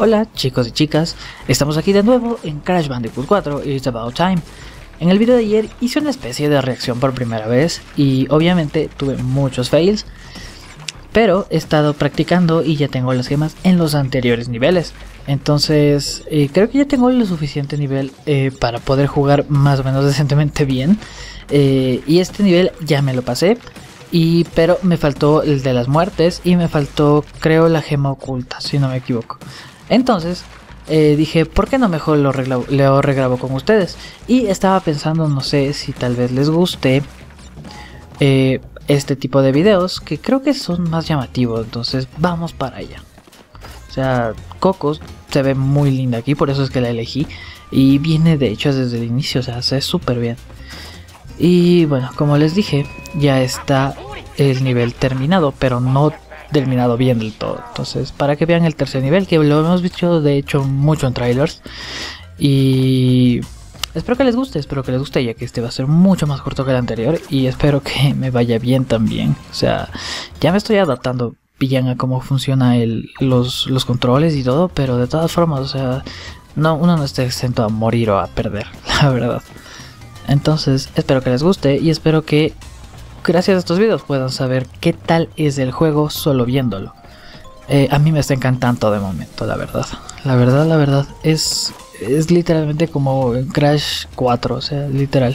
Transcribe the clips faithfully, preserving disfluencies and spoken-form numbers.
Hola chicos y chicas, estamos aquí de nuevo en Crash Bandicoot cuatro, It's About Time. En el video de ayer hice una especie de reacción por primera vez y obviamente tuve muchos fails, pero he estado practicando y ya tengo las gemas en los anteriores niveles. Entonces eh, creo que ya tengo lo suficiente nivel eh, para poder jugar más o menos decentemente bien. eh, Y este nivel ya me lo pasé. Y, pero me faltó el de las muertes y me faltó, creo, la gema oculta, si no me equivoco. Entonces eh, dije, ¿por qué no mejor lo regrabo, lo regrabo con ustedes? Y estaba pensando, no sé si tal vez les guste eh, este tipo de videos, que creo que son más llamativos. Entonces vamos para allá. O sea, Coco se ve muy linda aquí, por eso es que la elegí. Y viene de hecho desde el inicio, o sea, se ve súper bien. Y bueno, como les dije, ya está el nivel terminado, pero no terminado bien del todo. Entonces, para que vean el tercer nivel, que lo hemos visto de hecho mucho en trailers. Y espero que les guste, espero que les guste, ya que este va a ser mucho más corto que el anterior. Y espero que me vaya bien también. O sea, ya me estoy adaptando bien a cómo funciona el, los, los controles y todo, pero de todas formas, o sea, no, uno no está exento a morir o a perder, la verdad. Entonces espero que les guste y espero que gracias a estos videos puedan saber qué tal es el juego solo viéndolo. eh, A mí me está encantando de momento, la verdad. La verdad, la verdad es, es literalmente como en Crash cuatro, o sea, literal.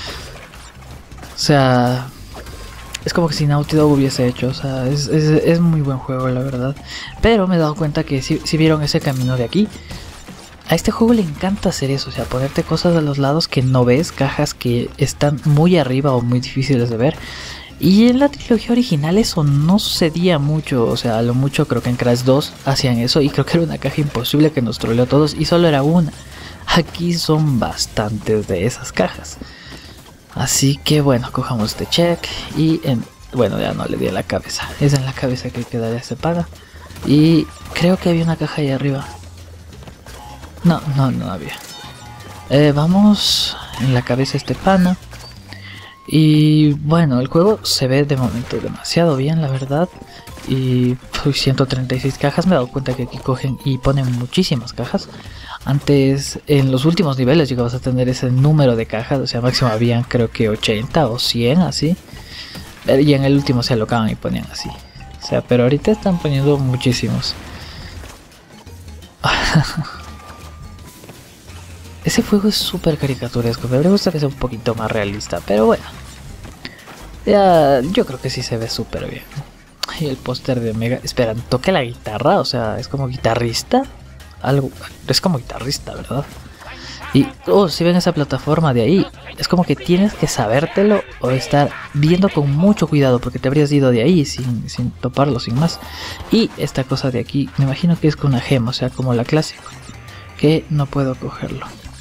O sea, es como que si Naughty Dog hubiese hecho, o sea, es, es, es muy buen juego, la verdad. Pero me he dado cuenta que si, si vieron ese camino de aquí, a este juego le encanta hacer eso, o sea, ponerte cosas a los lados que no ves, cajas que están muy arriba o muy difíciles de ver. Y en la trilogía original eso no sucedía mucho, o sea, a lo mucho creo que en Crash dos hacían eso y creo que era una caja imposible que nos troleó a todos y solo era una. Aquí son bastantes de esas cajas. Así que bueno, cojamos este check y en, bueno, ya no le di a la cabeza, es en la cabeza que quedaría se paga. Y creo que había una caja ahí arriba. No, no, no había. Eh, vamos en la cabeza este pana. Y bueno, el juego se ve de momento demasiado bien, la verdad. Y pues, ciento treinta y seis cajas. Me he dado cuenta que aquí cogen y ponen muchísimas cajas. Antes, en los últimos niveles llegabas a tener ese número de cajas. O sea, máximo habían creo que ochenta o cien así. Y en el último se alocaban y ponían así. O sea, pero ahorita están poniendo muchísimos. Ese juego es súper caricaturesco, me habría gustado que sea un poquito más realista, pero bueno. Ya, yo creo que sí se ve súper bien. Y el póster de Omega, esperan, toque la guitarra, o sea, es como guitarrista. Algo, es como guitarrista, ¿verdad? Y, oh, si ven esa plataforma de ahí, es como que tienes que sabértelo o estar viendo con mucho cuidado, porque te habrías ido de ahí sin, sin toparlo, sin más. Y esta cosa de aquí, me imagino que es con una gema, o sea, como la clásica, que no puedo cogerlo.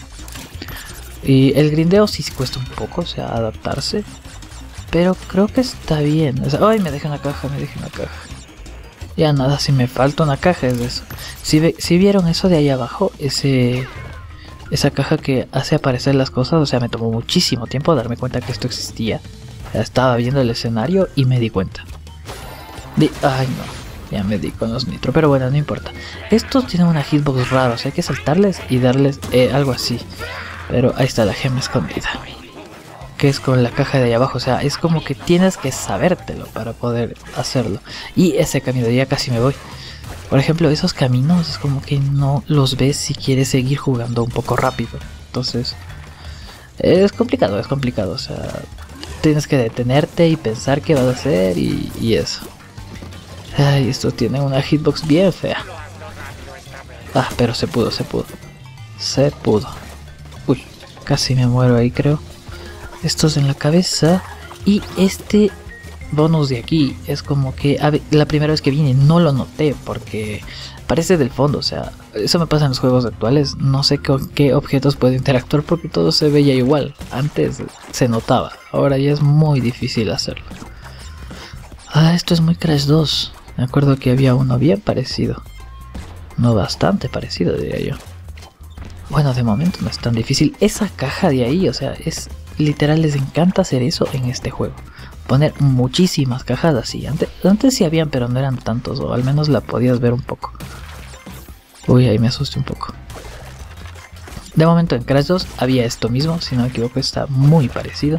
Y el grindeo sí cuesta un poco, o sea, adaptarse. Pero creo que está bien. O sea, ay, me deja una caja, me deja una caja. Ya nada, si me falta una caja es de eso. Si, ve, si vieron eso de ahí abajo, ese esa caja que hace aparecer las cosas, o sea, me tomó muchísimo tiempo darme cuenta que esto existía. O sea, estaba viendo el escenario y me di cuenta. De, ay no, ya me di con los nitro, pero bueno, no importa. Estos tienen una hitbox rara, o sea, hay que saltarles y darles eh, algo así. Pero ahí está la gema escondida, que es con la caja de ahí abajo. O sea, es como que tienes que sabértelo para poder hacerlo. Y ese camino de ya casi me voy. Por ejemplo, esos caminos es como que no los ves si quieres seguir jugando un poco rápido. Entonces, es complicado, es complicado. O sea, tienes que detenerte y pensar qué vas a hacer y, y eso. Ay, esto tiene una hitbox bien fea. Ah, pero se pudo, se pudo. Se pudo. Uy, casi me muero ahí, creo. Estos en la cabeza. Y este bonus de aquí es como que a ver, la primera vez que vine no lo noté porque parece del fondo. O sea, eso me pasa en los juegos actuales. No sé con qué objetos puedo interactuar porque todo se veía igual. Antes se notaba, ahora ya es muy difícil hacerlo. Ah, esto es muy Crash dos. Me acuerdo que había uno bien parecido. No bastante parecido, diría yo. Bueno, de momento no es tan difícil. Esa caja de ahí, o sea, es literal, les encanta hacer eso en este juego. Poner muchísimas cajas así. Antes, antes sí habían, pero no eran tantos, o al menos la podías ver un poco. Uy, ahí me asusté un poco. De momento en Crash dos había esto mismo, si no me equivoco está muy parecido.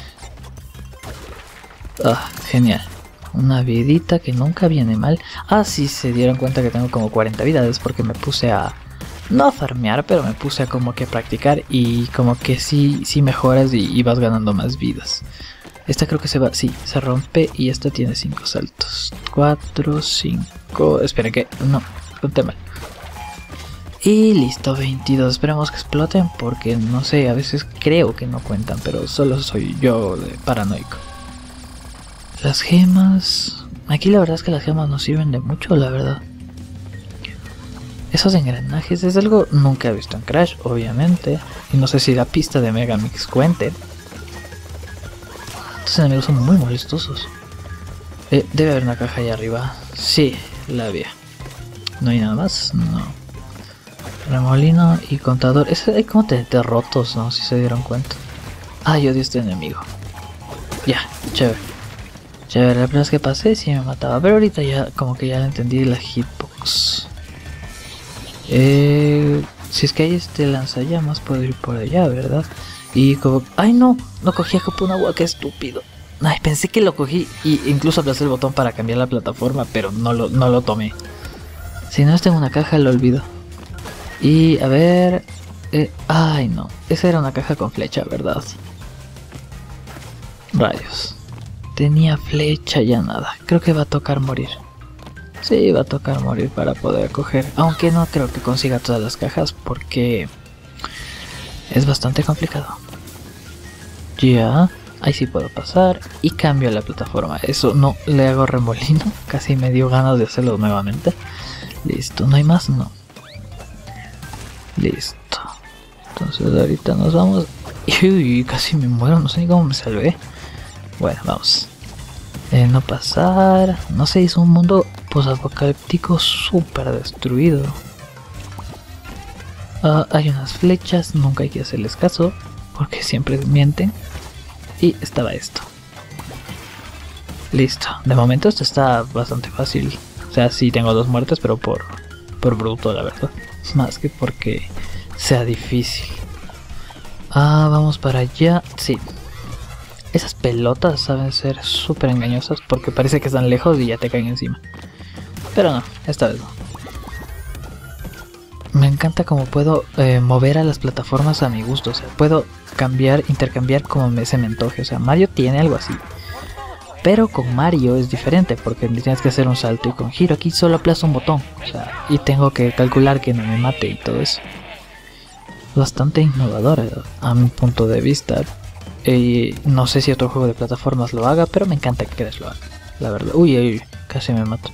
Ah, genial. Una vidita que nunca viene mal. Ah, sí, se dieron cuenta que tengo como cuarenta vidas, es porque me puse a... no a farmear, pero me puse a como que practicar y como que sí, sí mejoras y, y vas ganando más vidas. Esta creo que se va, sí, se rompe y esta tiene cinco saltos. cuatro, cinco, esperen que, no, conté mal. Y listo, veintidós, esperemos que exploten porque no sé, a veces creo que no cuentan, pero solo soy yo de paranoico. Las gemas, aquí la verdad es que las gemas no sirven de mucho, la verdad. Esos engranajes es algo nunca he visto en Crash, obviamente. Y no sé si la pista de Megamix cuente. Estos enemigos son muy molestosos. Eh, debe haber una caja ahí arriba. Sí, la había. ¿No hay nada más? No. Remolino y contador. Es, hay como de, de rotos, ¿no? Si se dieron cuenta. Ay, odio este enemigo. Ya, chévere. Chévere, la primera vez que pasé sí me mataba. Pero ahorita ya como que ya le entendí la hitbox. Eh, si es que hay este lanzallamas puedo ir por allá, ¿verdad? Y como... ¡ay no! No cogí a Kapunawa, qué estúpido. Ay, pensé que lo cogí y incluso aplasté el botón para cambiar la plataforma, pero no lo, no lo tomé. Si no está en una caja lo olvido. Y a ver... Eh, ¡ay no! Esa era una caja con flecha, ¿verdad? Rayos. Tenía flecha, ya nada. Creo que va a tocar morir. Sí, va a tocar morir para poder coger. Aunque no creo que consiga todas las cajas porque es bastante complicado. Ya, ahí sí puedo pasar y cambio la plataforma. Eso no, le hago remolino. Casi me dio ganas de hacerlo nuevamente. Listo, ¿no hay más? No. Listo. Entonces ahorita nos vamos. Uy, casi me muero, no sé ni cómo me salvé. Bueno, vamos. Eh, no pasar. No sé, es un mundo posapocalíptico súper destruido. Uh, hay unas flechas, nunca hay que hacerles caso porque siempre mienten. Y estaba esto. Listo. De momento esto está bastante fácil. O sea, sí tengo dos muertes, pero por, por bruto, la verdad. Más que porque sea difícil. Ah, vamos para allá. Sí. Esas pelotas saben ser súper engañosas porque parece que están lejos y ya te caen encima. Pero no, esta vez no. Me encanta cómo puedo eh, mover a las plataformas a mi gusto. O sea, puedo cambiar, intercambiar como me, se me antoje. O sea, Mario tiene algo así. Pero con Mario es diferente porque tienes que hacer un salto y con giro. Aquí solo aplasto un botón. O sea, y tengo que calcular que no me mate y todo eso. Bastante innovadora a mi punto de vista. Eh, no sé si otro juego de plataformas lo haga, pero me encanta que Crash lo haga, la verdad. Uy, uy, casi me mato.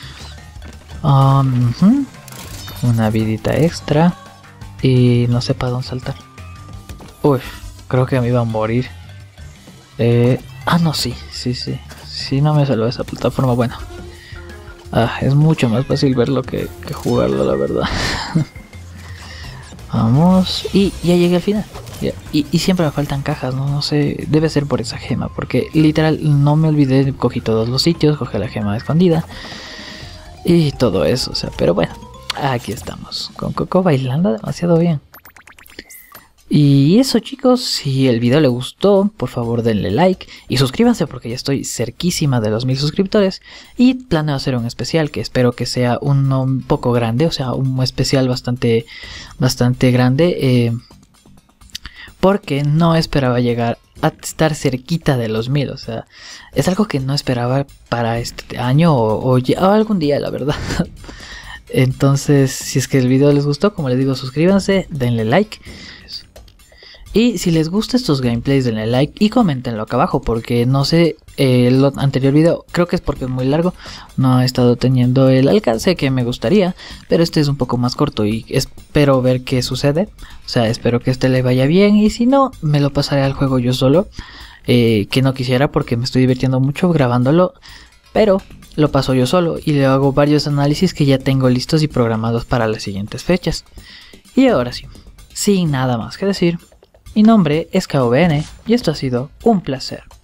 Um, uh-huh. Una vidita extra. Y no sé para dónde saltar. Uy, creo que me iba a morir. Eh, ah, no, sí, sí, sí. Sí, no me salvó esa plataforma. Bueno, ah, es mucho más fácil verlo que, que jugarlo, la verdad. Vamos, y ya llegué al final. Y, y siempre me faltan cajas, ¿no? No sé, debe ser por esa gema, porque literal no me olvidé, cogí todos los sitios, cogí la gema escondida y todo eso, o sea, pero bueno, aquí estamos, con Coco bailando demasiado bien. Y eso, chicos, si el video le gustó, por favor denle like y suscríbanse porque ya estoy cerquísima de los mil suscriptores y planeo hacer un especial que espero que sea uno un poco grande, o sea, un especial bastante, bastante grande, eh, porque no esperaba llegar a estar cerquita de los mil, o sea, es algo que no esperaba para este año o, o, o algún día, la verdad. Entonces, si es que el video les gustó, como les digo, suscríbanse, denle like. Y si les gustan estos gameplays, denle like y coméntenlo acá abajo, porque no sé, eh, el anterior video creo que es porque es muy largo, no he estado teniendo el alcance que me gustaría, pero este es un poco más corto y espero ver qué sucede, o sea, espero que este le vaya bien y si no, me lo pasaré al juego yo solo, eh, que no quisiera porque me estoy divirtiendo mucho grabándolo, pero lo paso yo solo y le hago varios análisis que ya tengo listos y programados para las siguientes fechas. Y ahora sí, sin nada más que decir. Mi nombre es K V N y esto ha sido un placer.